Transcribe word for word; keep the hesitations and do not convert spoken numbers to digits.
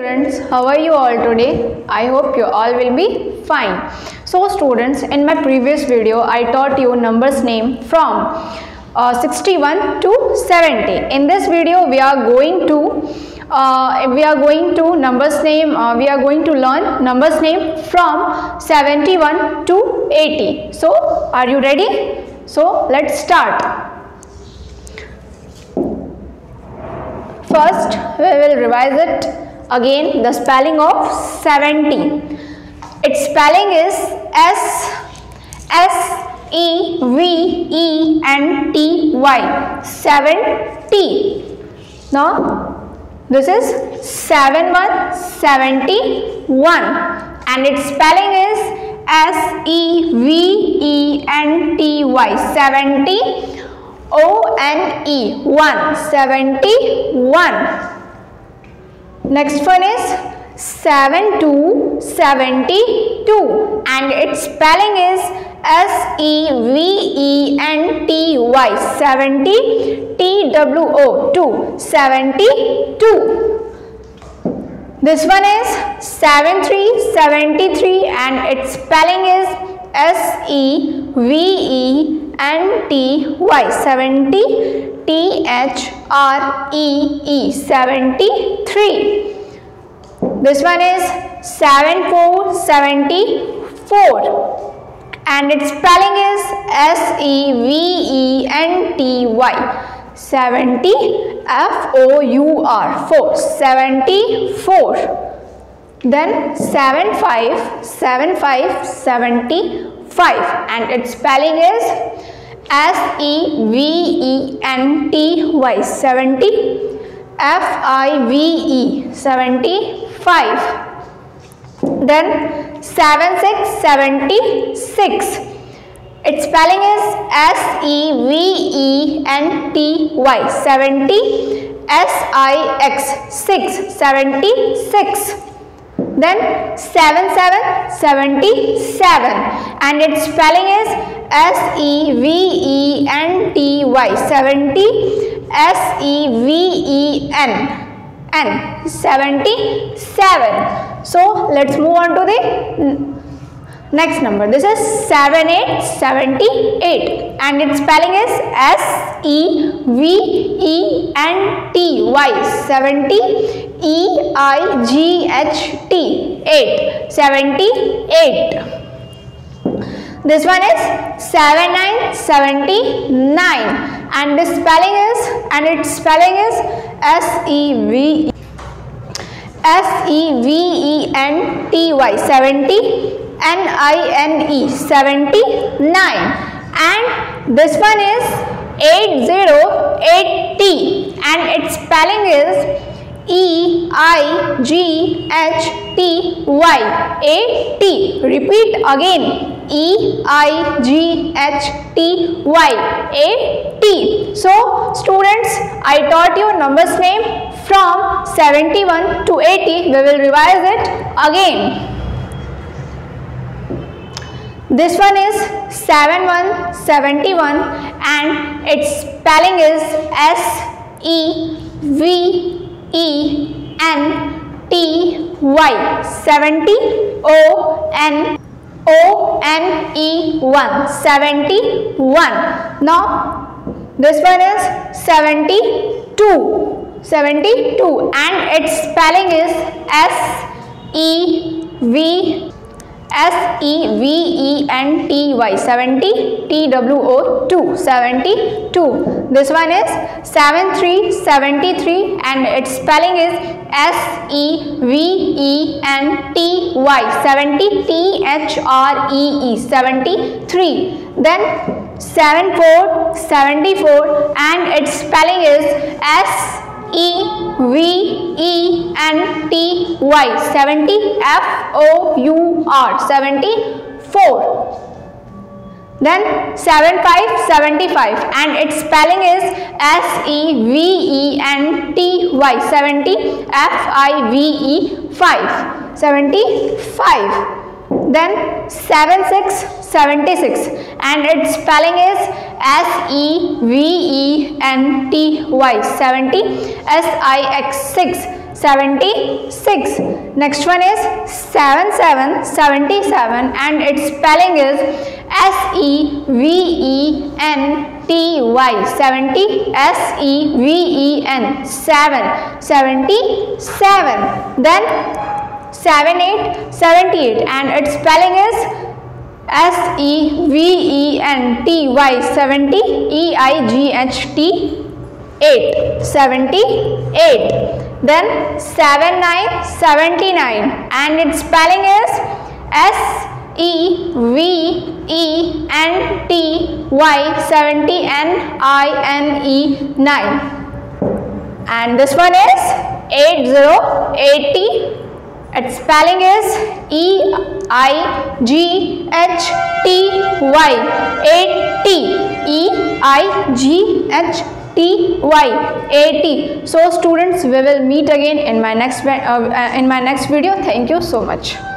Students, how are you all today? I hope you all will be fine. So students, in my previous video I taught you numbers name from uh, sixty-one to seventy. In this video we are going to uh, we are going to numbers name uh, we are going to learn numbers name from seventy-one to eighty. So are you ready? So let's start. First we will revise it again, the spelling of seventy. Its spelling is S S E V E N T Y, seventy. Now this is seven one seventy one, and its spelling is S E V E N T Y, seventy. O N E, one, seventy-one. Next one is seven two seventy-two, and its spelling is S E V E N T Y, seventy, T W O, two, seventy-two. This one is seven three seventy-three, and its spelling is S E V E N T Y, seventy, T H R E E, seventy-three. This one is seven four seventy-four, and its spelling is S E V E N T Y, seventy, F O U R, four, seventy-four. Then seven five seventy-five seventy-five, and its spelling is S E V E N T Y, seventy, F I V E, seventy-five. Then seven six seventy-six, its spelling is S E V E N T Y, seventy, S I X, six, seventy-six. Then seven seven seventy-seven, and its spelling is S E V E N T Y, seventy, S E V E N, N, seventy-seven. So let's move on to the next number. This is seven eight seventy-eight, and its spelling is S E V E N T Y, seventy, E I G H T, eight, seventy-eight. This one is seven nine seventy-nine, and the spelling is and its spelling is S E V S E V E N T Y, seventy, N I N E, seventy-nine, and this one is eight zero eighty, and its spelling is E I G H T Y, eighty. Repeat again, E I G H T Y, eighty. So students, I taught you numbers name from seventy-one to eighty. We will revise it again. This one is seven one seventy-one, and its spelling is S E V E N T Y, seventy, O N O N E one, seventy-one. Now this one is seventy-two, seventy-two, and its spelling is S E V S E V E N T Y, seventy, T W O, two, seventy-two. This one is seven three seventy-three, and its spelling is S E V E N T Y, seventy, T H R E E, seventy-three. Then seven four seventy-four, and its spelling is S E V E N T Y, seventy, F O U R, seventy-four. Then seven five seventy-five, and its spelling is S E V E N T Y, seventy, F I V E, five, seventy-five. Then seven six seventy-six, and its spelling is S E V E N T Y, seventy, S I X, six, seventy-six. Next one is seven seven, seventy-seven, and its spelling is S E V E N T Y. seventy, S E V E N, seven, seventy-seven. Then seven eight, seventy-eight, and its spelling is S E V E N T Y, seventy, E I G H T, eight, seventy-eight. Then seven nine, seventy-nine, and its spelling is S E V E N T Y, seventy, N I N E, nine. And this one is eighty, eighty. Its spelling is E I G H T Y, eighty, E I G H T Y, eighty. So students, we will meet again in my next uh, in my next video. Thank you so much.